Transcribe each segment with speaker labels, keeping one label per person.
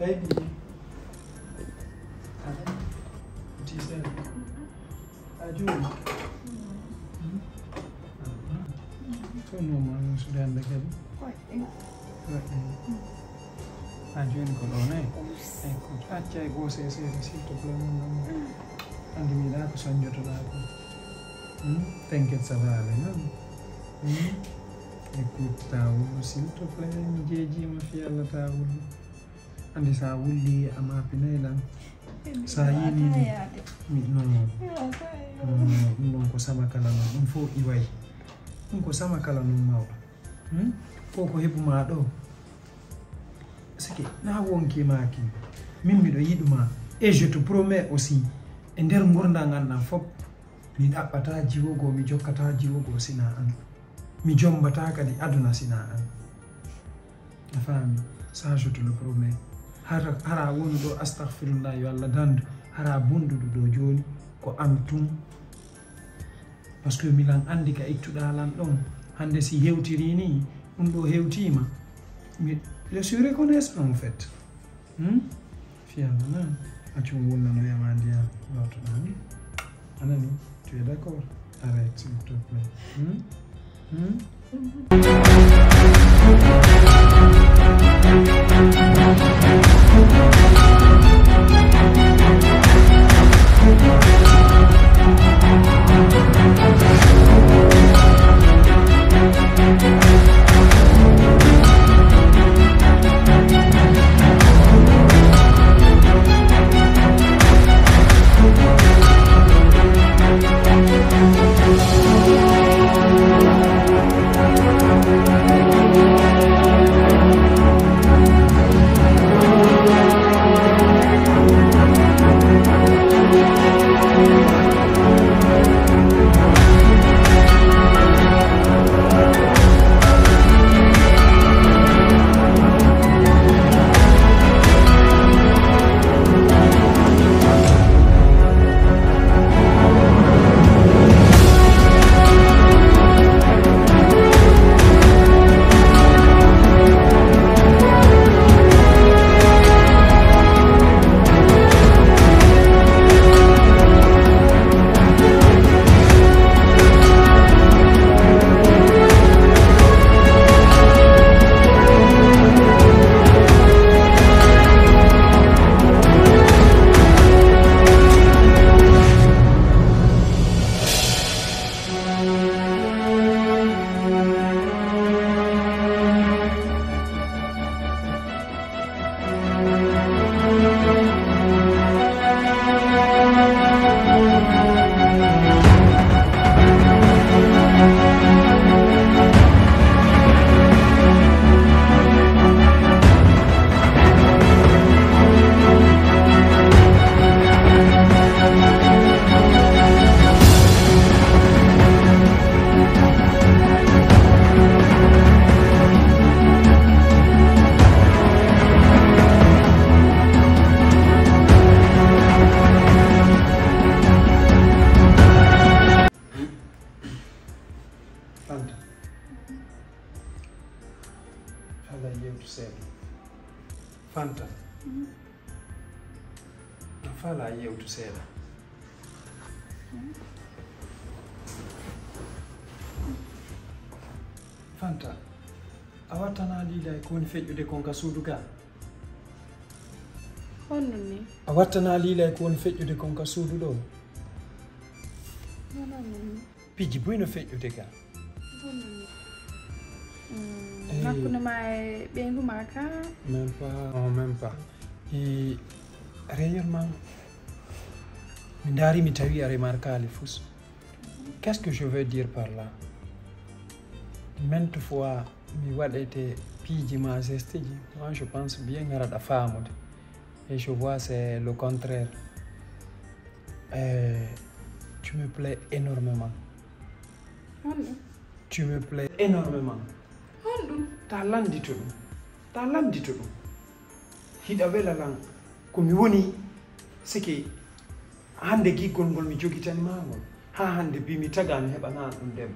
Speaker 1: Baby. What is that? Andouno. So no man sudah anda kan? Andouno kalau ni, ikut aja gue saya situ pelan. Andi mila aku sanjut aku. Tengket sabar kan? Ikut tahu situ pelan jeji mafia Allah tahu. Andi sawuli ama pinailang. Saya ini no ko sama kala no fo iwai ko sama kala no maw ko hebu ma do sike na wonki maki min mi do yiduma et je te promets aussi e nder ngurda ganna fop mi dabbata jiwogo mi jokkata jiwogo sina an mi jombata kadi aduna sina an afami ça je te le promets hara woni do astaghfirullah yo Allah dandu hara bundudu do joni ko am tum parce que milan andi ka ittuda lan don hande si hewtiri ni do hewtima je suis reconnaissant en fait fiamana accu wonna no yamandi ya l'autre nani anani tu es d'accord arrête s'il te plaît Fanta. Fala yewtu seeda. Fanta. A wattana liilay ko woni feƴƴude kon ka suudu ga.
Speaker 2: Honnuni.
Speaker 1: A wattana liilay ko woni feƴƴude kon ka suudu ɗo.
Speaker 2: Honnuni.
Speaker 1: Piji buyno feƴƴude ga.
Speaker 2: Honnuni. Hakkunde ma e ɓeyndu ma ka?
Speaker 1: Même pas, non, même pas. Et réellement, Mindari mi tawi a remarqué les fous. Qu'est-ce que je veux dire par là? Maintes fois, mi waɗete piiji ma gesteji. Moi, je pense bien ngaraɗa faamude. Et je vois c'est le contraire. Tu me plais énormément. Tu me plais énormément. Ta landito ɗum. Ta landito ɗum. Hiɗa wela lan ko mi woni sike hande giggol ngol mi jogitani ma ngol ha hande bi mi tagami heɓana ɗum debbo.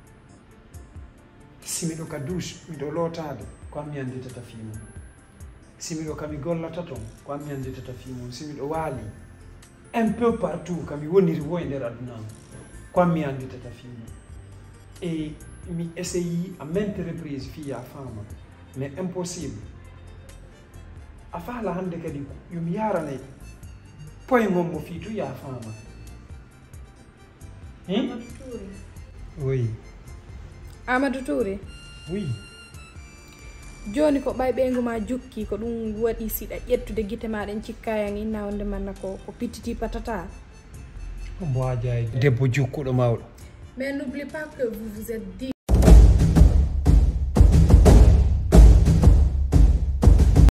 Speaker 1: Si miɗo ka douche miɗo lotade ko am mi anditata fima. simiɗo kami gollata ton ko ammi anditata fimum simiɗo waali un peu partout kami woniri wo e nder aduna ko ammi anditata fimum e mi essayi à maintes reprises fiya fama mais impossible a faala hande kadi yomi yarane point ngon mo fii to ya fama oui
Speaker 2: Amadou Touré
Speaker 1: oui
Speaker 2: joni ko ɓay ɓeygu ma jukki ko ɗum waɗi siɗa ƴettude guite maɗen cikkayan inna wonde manna ko pittiti patata
Speaker 1: mbo hajayde debbo jukkuɗo mawɗo
Speaker 2: mais n'oublie pas que vous vous êtes dit